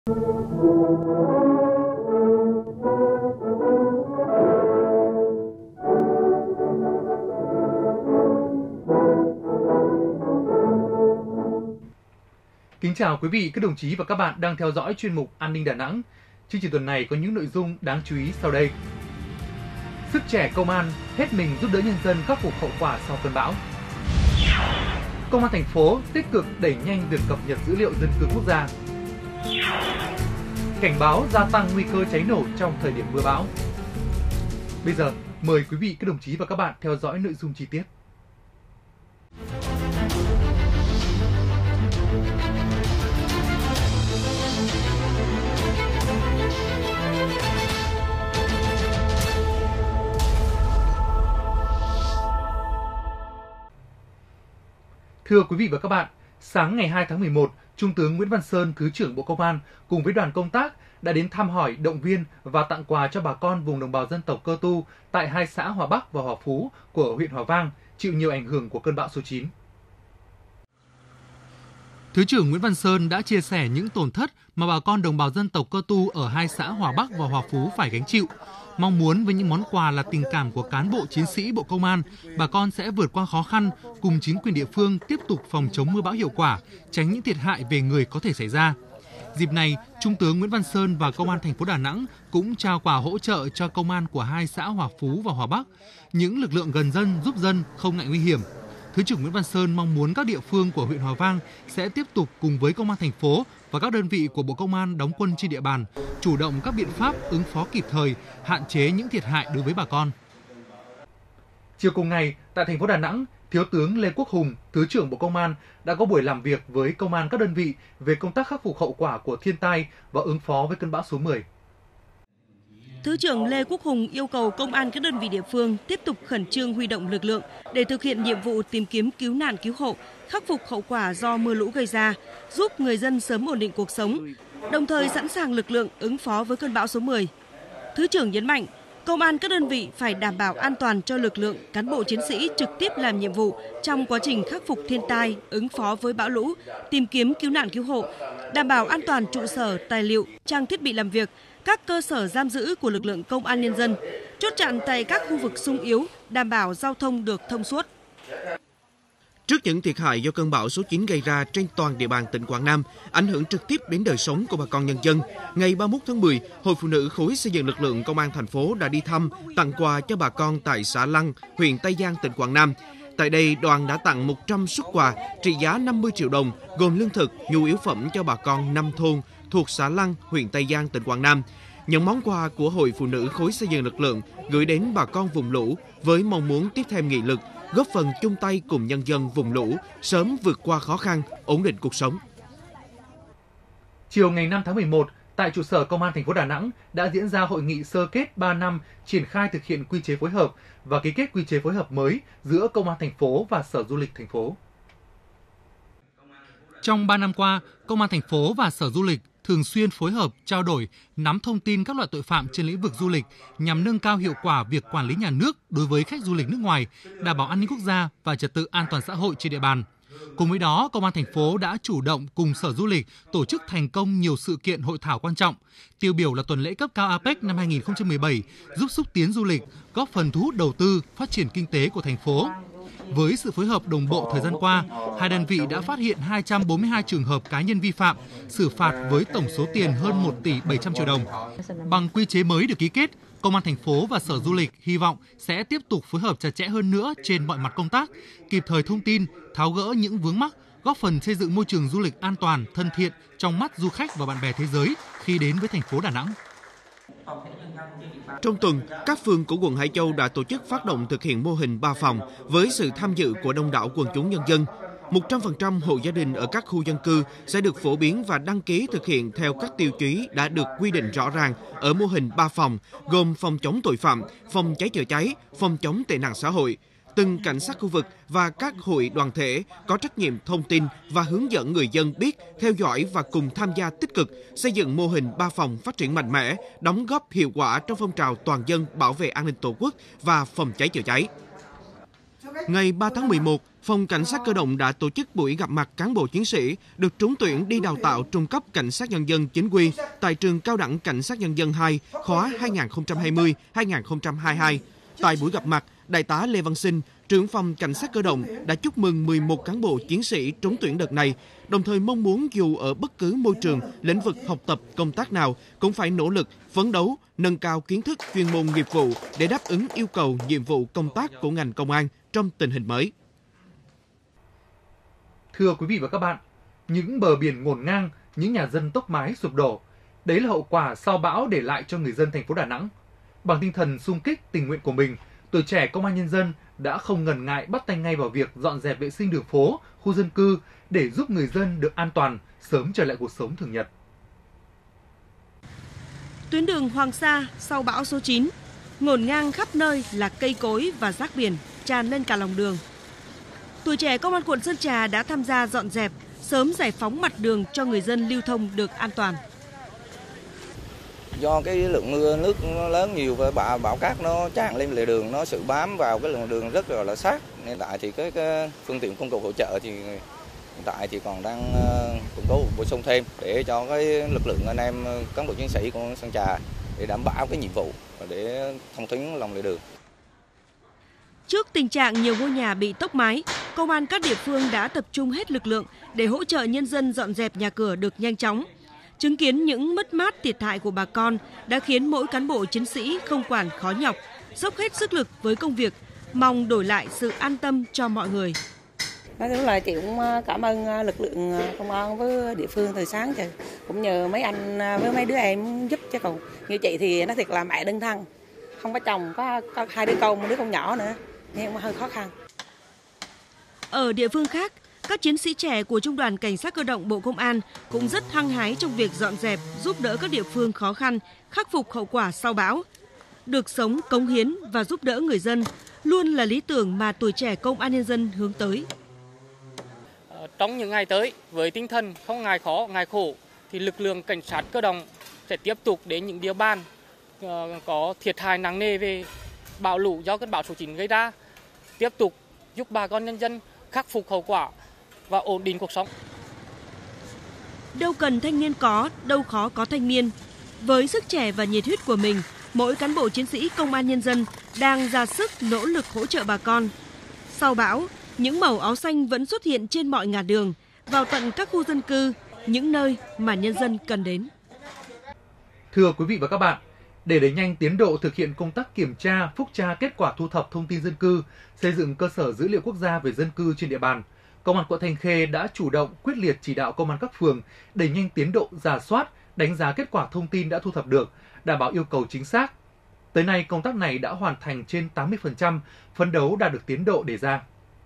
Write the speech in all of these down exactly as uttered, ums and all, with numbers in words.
Kính chào quý vị, các đồng chí và các bạn đang theo dõi chuyên mục An ninh Đà Nẵng. Chương trình tuần này có những nội dung đáng chú ý sau đây. Sức trẻ công an hết mình giúp đỡ nhân dân khắc phục hậu quả sau cơn bão. Công an thành phố tích cực đẩy nhanh việc cập nhật dữ liệu dân cư quốc gia. Cảnh báo gia tăng nguy cơ cháy nổ trong thời điểm mưa bão. Bây giờ, mời quý vị, các đồng chí và các bạn theo dõi nội dung chi tiết. Thưa quý vị và các bạn, sáng ngày hai tháng mười một, Trung tướng Nguyễn Văn Sơn, Thứ trưởng Bộ Công an cùng với đoàn công tác đã đến thăm hỏi, động viên và tặng quà cho bà con vùng đồng bào dân tộc Cơ Tu tại hai xã Hòa Bắc và Hòa Phú của huyện Hòa Vang chịu nhiều ảnh hưởng của cơn bão số chín. Thứ trưởng Nguyễn Văn Sơn đã chia sẻ những tổn thất mà bà con đồng bào dân tộc Cơ Tu ở hai xã Hòa Bắc và Hòa Phú phải gánh chịu. Mong muốn với những món quà là tình cảm của cán bộ chiến sĩ Bộ Công an, bà con sẽ vượt qua khó khăn, cùng chính quyền địa phương tiếp tục phòng chống mưa bão hiệu quả, tránh những thiệt hại về người có thể xảy ra. Dịp này, Trung tướng Nguyễn Văn Sơn và Công an thành phố Đà Nẵng cũng trao quà hỗ trợ cho công an của hai xã Hòa Phú và Hòa Bắc, những lực lượng gần dân giúp dân không ngại nguy hiểm. Thứ trưởng Nguyễn Văn Sơn mong muốn các địa phương của huyện Hòa Vang sẽ tiếp tục cùng với Công an thành phố và các đơn vị của Bộ Công an đóng quân trên địa bàn, chủ động các biện pháp ứng phó kịp thời, hạn chế những thiệt hại đối với bà con. Chiều cùng ngày, tại thành phố Đà Nẵng, Thiếu tướng Lê Quốc Hùng, Thứ trưởng Bộ Công an đã có buổi làm việc với công an các đơn vị về công tác khắc phục hậu quả của thiên tai và ứng phó với cơn bão số mười. Thứ trưởng Lê Quốc Hùng yêu cầu công an các đơn vị địa phương tiếp tục khẩn trương huy động lực lượng để thực hiện nhiệm vụ tìm kiếm cứu nạn cứu hộ, khắc phục hậu quả do mưa lũ gây ra, giúp người dân sớm ổn định cuộc sống, đồng thời sẵn sàng lực lượng ứng phó với cơn bão số mười. Thứ trưởng nhấn mạnh, công an các đơn vị phải đảm bảo an toàn cho lực lượng, cán bộ chiến sĩ trực tiếp làm nhiệm vụ trong quá trình khắc phục thiên tai, ứng phó với bão lũ, tìm kiếm cứu nạn cứu hộ, đảm bảo an toàn trụ sở, tài liệu, trang thiết bị làm việc, các cơ sở giam giữ của lực lượng công an nhân dân, chốt chặn tại các khu vực xung yếu, đảm bảo giao thông được thông suốt. Trước những thiệt hại do cơn bão số chín gây ra trên toàn địa bàn tỉnh Quảng Nam, ảnh hưởng trực tiếp đến đời sống của bà con nhân dân, ngày ba mươi mốt tháng mười, Hội Phụ nữ khối xây dựng lực lượng Công an thành phố đã đi thăm, tặng quà cho bà con tại xã Lăng, huyện Tây Giang, tỉnh Quảng Nam. Tại đây, đoàn đã tặng một trăm suất quà trị giá năm mươi triệu đồng, gồm lương thực, nhu yếu phẩm cho bà con năm thôn thuộc xã Lăng, huyện Tây Giang, tỉnh Quảng Nam. Những món quà của Hội Phụ nữ khối xây dựng lực lượng gửi đến bà con vùng lũ với mong muốn tiếp thêm nghị lực, góp phần chung tay cùng nhân dân vùng lũ sớm vượt qua khó khăn, ổn định cuộc sống. Chiều ngày năm tháng mười một, tại trụ sở Công an thành phố Đà Nẵng đã diễn ra hội nghị sơ kết ba năm triển khai thực hiện quy chế phối hợp và ký kết quy chế phối hợp mới giữa Công an thành phố và Sở Du lịch thành phố. Trong ba năm qua, Công an thành phố và Sở Du lịch thường xuyên phối hợp, trao đổi, nắm thông tin các loại tội phạm trên lĩnh vực du lịch nhằm nâng cao hiệu quả việc quản lý nhà nước đối với khách du lịch nước ngoài, đảm bảo an ninh quốc gia và trật tự an toàn xã hội trên địa bàn. Cùng với đó, Công an thành phố đã chủ động cùng Sở Du lịch tổ chức thành công nhiều sự kiện hội thảo quan trọng, tiêu biểu là tuần lễ cấp cao a pếch năm hai không một bảy, giúp xúc tiến du lịch, góp phần thu hút đầu tư, phát triển kinh tế của thành phố. Với sự phối hợp đồng bộ thời gian qua, hai đơn vị đã phát hiện hai trăm bốn mươi hai trường hợp cá nhân vi phạm, xử phạt với tổng số tiền hơn một tỷ bảy trăm triệu đồng. Bằng quy chế mới được ký kết, Công an thành phố và Sở Du lịch hy vọng sẽ tiếp tục phối hợp chặt chẽ hơn nữa trên mọi mặt công tác, kịp thời thông tin, tháo gỡ những vướng mắc, góp phần xây dựng môi trường du lịch an toàn, thân thiện trong mắt du khách và bạn bè thế giới khi đến với thành phố Đà Nẵng. Trong tuần, các phường của quận Hải Châu đã tổ chức phát động thực hiện mô hình ba phòng với sự tham dự của đông đảo quần chúng nhân dân. một trăm phần trăm hộ gia đình ở các khu dân cư sẽ được phổ biến và đăng ký thực hiện theo các tiêu chí đã được quy định rõ ràng ở mô hình ba phòng, gồm phòng chống tội phạm, phòng cháy chữa cháy, phòng chống tệ nạn xã hội. Từng cảnh sát khu vực và các hội đoàn thể có trách nhiệm thông tin và hướng dẫn người dân biết, theo dõi và cùng tham gia tích cực xây dựng mô hình ba phòng phát triển mạnh mẽ, đóng góp hiệu quả trong phong trào toàn dân bảo vệ an ninh Tổ quốc và phòng cháy chữa cháy. Ngày ba tháng mười một, Phòng Cảnh sát Cơ động đã tổ chức buổi gặp mặt cán bộ chiến sĩ được trúng tuyển đi đào tạo trung cấp Cảnh sát Nhân dân chính quy tại trường Cao đẳng Cảnh sát Nhân dân hai khóa hai nghìn không trăm hai mươi đến hai nghìn không trăm hai mươi hai. Tại buổi gặp mặt, Đại tá Lê Văn Sinh, trưởng phòng Cảnh sát Cơ động đã chúc mừng mười một cán bộ chiến sĩ trúng tuyển đợt này, đồng thời mong muốn dù ở bất cứ môi trường, lĩnh vực học tập, công tác nào cũng phải nỗ lực, phấn đấu, nâng cao kiến thức chuyên môn nghiệp vụ để đáp ứng yêu cầu nhiệm vụ công tác của ngành công an trong tình hình mới. Thưa quý vị và các bạn, những bờ biển ngổn ngang, những nhà dân tốc mái sụp đổ, đấy là hậu quả sau bão để lại cho người dân thành phố Đà Nẵng. Bằng tinh thần xung kích tình nguyện của mình, tuổi trẻ Công an Nhân dân đã không ngần ngại bắt tay ngay vào việc dọn dẹp vệ sinh đường phố, khu dân cư để giúp người dân được an toàn, sớm trở lại cuộc sống thường nhật. Tuyến đường Hoàng Sa sau bão số chín, ngổn ngang khắp nơi là cây cối và rác biển tràn lên cả lòng đường. Tuổi trẻ Công an quận Sơn Trà đã tham gia dọn dẹp, sớm giải phóng mặt đường cho người dân lưu thông được an toàn. Do cái lượng mưa nước nó lớn nhiều và bão, bão cát nó tràn lên lề đường, nó sự bám vào cái lề đường rất là sát. Hiện tại thì cái, cái phương tiện công cụ hỗ trợ thì hiện tại thì còn đang củng cố bổ sung thêm để cho cái lực lượng anh em cán bộ chiến sĩ của Sơn Trà để đảm bảo cái nhiệm vụ và để thông tuyến lòng lề đường. Trước tình trạng nhiều ngôi nhà bị tốc mái, công an các địa phương đã tập trung hết lực lượng để hỗ trợ nhân dân dọn dẹp nhà cửa được nhanh chóng. Chứng kiến những mất mát thiệt hại của bà con đã khiến mỗi cán bộ chiến sĩ không quản khó nhọc, dốc hết sức lực với công việc, mong đổi lại sự an tâm cho mọi người. Nói chung là chị cũng cảm ơn lực lượng công an với địa phương từ sáng trời, cũng nhờ mấy anh với mấy đứa em giúp cho còn như chị thì nó thiệt là mẹ đơn thân, không có chồng, có, có hai đứa con, một đứa con nhỏ nữa, nên cũng hơi khó khăn. Ở địa phương khác, các chiến sĩ trẻ của Trung đoàn Cảnh sát Cơ động Bộ Công an cũng rất hăng hái trong việc dọn dẹp, giúp đỡ các địa phương khó khăn, khắc phục hậu quả sau bão. Được sống, cống hiến và giúp đỡ người dân luôn là lý tưởng mà tuổi trẻ Công an Nhân dân hướng tới. Trong những ngày tới, với tinh thần không ngại khó, ngại khổ, thì lực lượng Cảnh sát Cơ động sẽ tiếp tục đến những địa bàn có thiệt hại nặng nề về bão lũ do cơn bão số chín gây ra, tiếp tục giúp bà con nhân dân khắc phục hậu quả và ổn định cuộc sống. Đâu cần thanh niên có, đâu khó có thanh niên. Với sức trẻ và nhiệt huyết của mình, mỗi cán bộ chiến sĩ Công an Nhân dân đang ra sức nỗ lực hỗ trợ bà con. Sau bão, những màu áo xanh vẫn xuất hiện trên mọi ngả đường, vào tận các khu dân cư, những nơi mà nhân dân cần đến. Thưa quý vị và các bạn, để đẩy nhanh tiến độ thực hiện công tác kiểm tra, phúc tra kết quả thu thập thông tin dân cư, xây dựng cơ sở dữ liệu quốc gia về dân cư trên địa bàn, Công an quận Thanh Khê đã chủ động quyết liệt chỉ đạo công an các phường đẩy nhanh tiến độ rà soát, đánh giá kết quả thông tin đã thu thập được, đảm bảo yêu cầu chính xác. Tới nay, công tác này đã hoàn thành trên tám mươi phần trăm, phấn đấu đạt được tiến độ đề ra.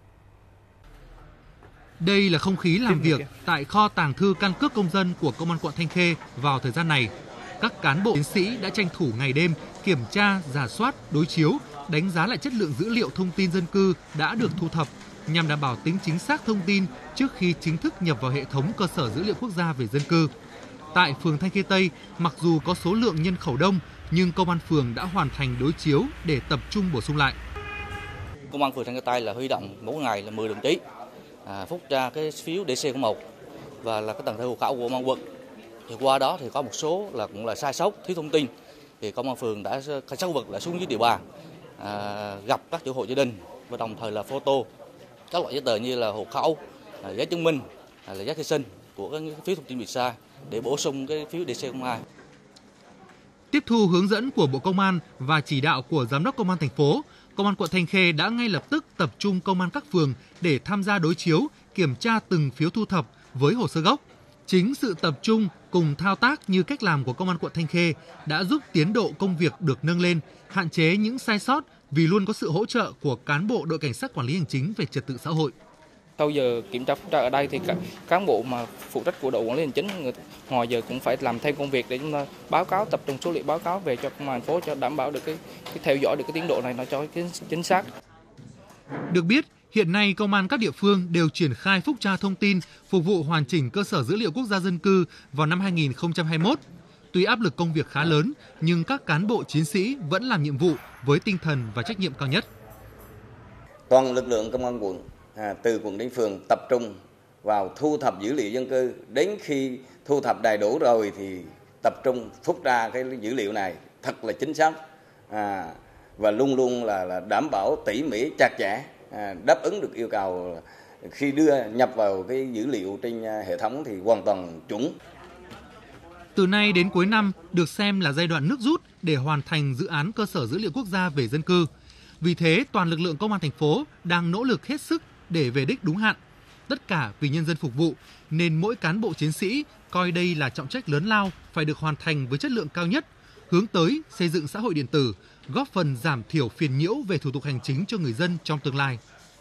Đây là không khí làm việc tại kho tàng thư căn cước công dân của Công an quận Thanh Khê vào thời gian này. Các cán bộ chiến sĩ đã tranh thủ ngày đêm kiểm tra, rà soát, đối chiếu, đánh giá lại chất lượng dữ liệu thông tin dân cư đã được thu thập nhằm đảm bảo tính chính xác thông tin trước khi chính thức nhập vào hệ thống cơ sở dữ liệu quốc gia về dân cư. Tại phường Thanh Khê Tây, mặc dù có số lượng nhân khẩu đông, nhưng công an phường đã hoàn thành đối chiếu để tập trung bổ sung lại. Công an phường Thanh Khê Tây là huy động mỗi ngày là mười đồng chí à, phúc tra cái phiếu đê xê không một và là cái tầng thư hộ khẩu của công an quận. Thì qua đó thì có một số là cũng là sai sót, thiếu thông tin. Thì công an phường đã cảnh sát khu vực đã xuống dưới địa bàn à, gặp các chủ hộ gia đình và đồng thời là photo các loại giấy tờ như là hộ khẩu, là giấy chứng minh, là giấy khai sinh của cái phiếu thông tin bị sai để bổ sung cái phiếu đê xê không hai. Tiếp thu hướng dẫn của Bộ Công an và chỉ đạo của Giám đốc Công an thành phố, Công an quận Thanh Khê đã ngay lập tức tập trung công an các phường để tham gia đối chiếu, kiểm tra từng phiếu thu thập với hồ sơ gốc. Chính sự tập trung cùng thao tác như cách làm của Công an quận Thanh Khê đã giúp tiến độ công việc được nâng lên, hạn chế những sai sót vì luôn có sự hỗ trợ của cán bộ đội cảnh sát quản lý hành chính về trật tự xã hội. Sau giờ kiểm tra phúc tra ở đây thì cả cán bộ mà phụ trách của đội quản lý hành chính người, ngoài giờ cũng phải làm thêm công việc để chúng ta báo cáo, tập trung số liệu báo cáo về cho công an thành phố cho đảm bảo được cái, cái theo dõi được cái tiến độ này nó cho cái chính xác. Được biết, hiện nay công an các địa phương đều triển khai phúc tra thông tin phục vụ hoàn chỉnh cơ sở dữ liệu quốc gia dân cư vào năm hai nghìn không trăm hai mươi mốt. Tuy áp lực công việc khá lớn, nhưng các cán bộ chiến sĩ vẫn làm nhiệm vụ với tinh thần và trách nhiệm cao nhất. Toàn lực lượng công an quận à, từ quận đến phường tập trung vào thu thập dữ liệu dân cư, đến khi thu thập đầy đủ rồi thì tập trung phúc ra cái dữ liệu này thật là chính xác à, và luôn luôn là, là đảm bảo tỉ mỉ chặt chẽ, à, đáp ứng được yêu cầu khi đưa nhập vào cái dữ liệu trên hệ thống thì hoàn toàn chuẩn. Từ nay đến cuối năm được xem là giai đoạn nước rút để hoàn thành dự án cơ sở dữ liệu quốc gia về dân cư. Vì thế, toàn lực lượng công an thành phố đang nỗ lực hết sức để về đích đúng hạn. Tất cả vì nhân dân phục vụ, nên mỗi cán bộ chiến sĩ coi đây là trọng trách lớn lao phải được hoàn thành với chất lượng cao nhất, hướng tới xây dựng xã hội điện tử, góp phần giảm thiểu phiền nhiễu về thủ tục hành chính cho người dân trong tương lai.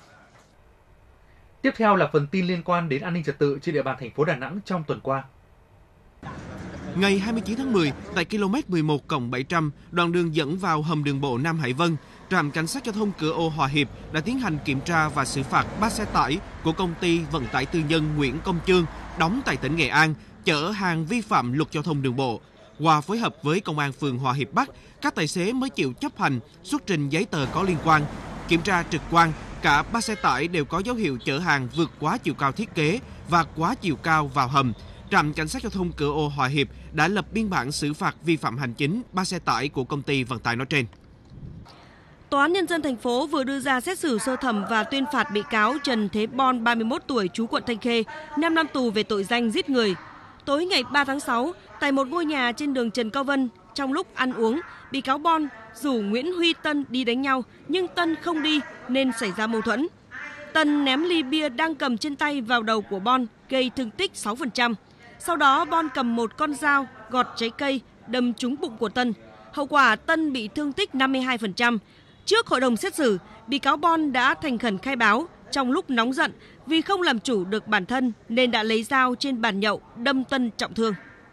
Tiếp theo là phần tin liên quan đến an ninh trật tự trên địa bàn thành phố Đà Nẵng trong tuần qua. Ngày hai mươi chín tháng mười, tại ki lô mét mười một cộng bảy trăm, đoạn đường dẫn vào hầm đường bộ Nam Hải Vân, trạm cảnh sát giao thông cửa ô Hòa Hiệp đã tiến hành kiểm tra và xử phạt ba xe tải của công ty vận tải tư nhân Nguyễn Công Chương đóng tại tỉnh Nghệ An chở hàng vi phạm luật giao thông đường bộ. Qua phối hợp với công an phường Hòa Hiệp Bắc, các tài xế mới chịu chấp hành, xuất trình giấy tờ có liên quan. Kiểm tra trực quan, cả ba xe tải đều có dấu hiệu chở hàng vượt quá chiều cao thiết kế và quá chiều cao vào hầm. Trạm cảnh sát giao thông cửa ô Hòa Hiệp đã lập biên bản xử phạt vi phạm hành chính ba xe tải của công ty vận tải nói trên. Tòa án Nhân dân thành phố vừa đưa ra xét xử sơ thẩm và tuyên phạt bị cáo Trần Thế Bon, ba mươi mốt tuổi, trú quận Thanh Khê, năm năm tù về tội danh giết người. Tối ngày ba tháng sáu, tại một ngôi nhà trên đường Trần Cao Vân, trong lúc ăn uống, bị cáo Bon rủ Nguyễn Huy Tân đi đánh nhau, nhưng Tân không đi nên xảy ra mâu thuẫn. Tân ném ly bia đang cầm trên tay vào đầu của Bon, gây thương tích sáu phần trăm. Sau đó, Bon cầm một con dao gọt trái cây đâm trúng bụng của Tân. Hậu quả, Tân bị thương tích năm mươi hai phần trăm. Trước hội đồng xét xử, bị cáo Bon đã thành khẩn khai báo trong lúc nóng giận vì không làm chủ được bản thân nên đã lấy dao trên bàn nhậu đâm Tân trọng thương.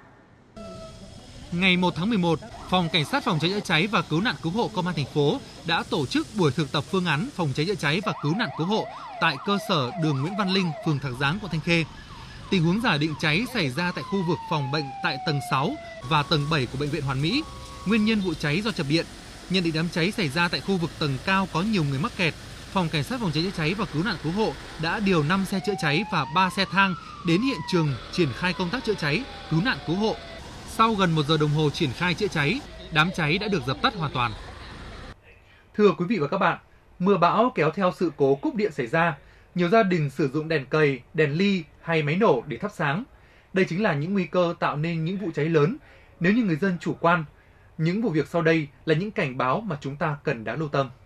Ngày một tháng mười một, Phòng Cảnh sát phòng cháy chữa cháy và cứu nạn cứu hộ Công an thành phố đã tổ chức buổi thực tập phương án phòng cháy chữa cháy và cứu nạn cứu hộ tại cơ sở đường Nguyễn Văn Linh, phường Thạc Giáng, quận Thanh Khê. Tình huống giả định cháy xảy ra tại khu vực phòng bệnh tại tầng sáu và tầng bảy của bệnh viện Hoàn Mỹ. Nguyên nhân vụ cháy do chập điện. Nhận định đám cháy xảy ra tại khu vực tầng cao có nhiều người mắc kẹt, Phòng Cảnh sát phòng cháy chữa cháy và cứu nạn cứu hộ đã điều năm xe chữa cháy và ba xe thang đến hiện trường triển khai công tác chữa cháy, cứu nạn cứu hộ. Sau gần một giờ đồng hồ triển khai chữa cháy, đám cháy đã được dập tắt hoàn toàn. Thưa quý vị và các bạn, mưa bão kéo theo sự cố cúp điện xảy ra. Nhiều gia đình sử dụng đèn cầy, đèn ly hay máy nổ để thắp sáng. Đây chính là những nguy cơ tạo nên những vụ cháy lớn nếu như người dân chủ quan. Những vụ việc sau đây là những cảnh báo mà chúng ta cần đáng lưu tâm.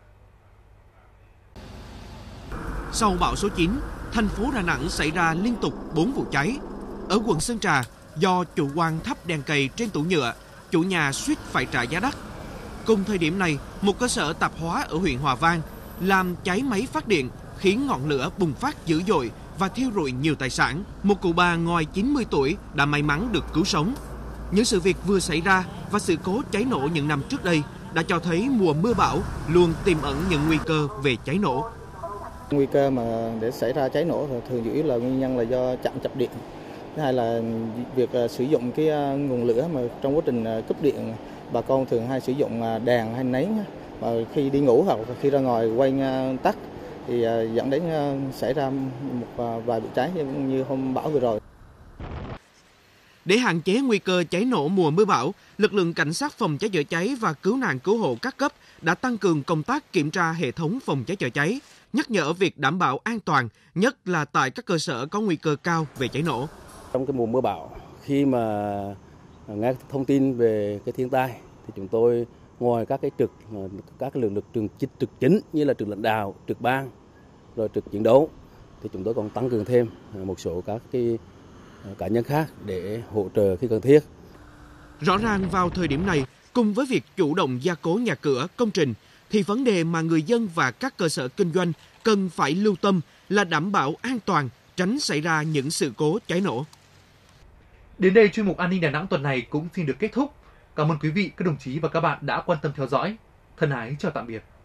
Sau bão số chín, thành phố Đà Nẵng xảy ra liên tục bốn vụ cháy. Ở quận Sơn Trà, do chủ quan thắp đèn cầy trên tủ nhựa, chủ nhà suýt phải trả giá đắt. Cùng thời điểm này, một cơ sở tạp hóa ở huyện Hòa Vang làm cháy máy phát điện, khiến ngọn lửa bùng phát dữ dội và thiêu rụi nhiều tài sản. Một cụ bà ngoài chín mươi tuổi đã may mắn được cứu sống. Những sự việc vừa xảy ra và sự cố cháy nổ những năm trước đây đã cho thấy mùa mưa bão luôn tiềm ẩn những nguy cơ về cháy nổ. Nguy cơ mà để xảy ra cháy nổ thường chủ yếu là nguyên nhân là do chạm chập điện. Thứ hai là việc sử dụng cái nguồn lửa mà trong quá trình cúp điện, bà con thường hay sử dụng đèn hay nến, mà khi đi ngủ hoặc khi ra ngoài quay tắt thì dẫn đến xảy ra một vài vụ cháy như hôm bão vừa rồi. Để hạn chế nguy cơ cháy nổ mùa mưa bão, lực lượng cảnh sát phòng cháy chữa cháy và cứu nạn cứu hộ các cấp đã tăng cường công tác kiểm tra hệ thống phòng cháy chữa cháy, nhắc nhở việc đảm bảo an toàn, nhất là tại các cơ sở có nguy cơ cao về cháy nổ. Trong cái mùa mưa bão, khi mà nghe thông tin về cái thiên tai thì chúng tôi ngoài các cái trực các cái lực lượng trực trực chính như là trực lãnh đạo, trực ban, rồi trực chiến đấu thì chúng tôi còn tăng cường thêm một số các cái cá nhân khác để hỗ trợ khi cần thiết. Rõ ràng vào thời điểm này, cùng với việc chủ động gia cố nhà cửa, công trình, thì vấn đề mà người dân và các cơ sở kinh doanh cần phải lưu tâm là đảm bảo an toàn, tránh xảy ra những sự cố cháy nổ. Đến đây, chuyên mục An ninh Đà Nẵng tuần này cũng xin được kết thúc. Cảm ơn quý vị, các đồng chí và các bạn đã quan tâm theo dõi. Thân ái chào tạm biệt.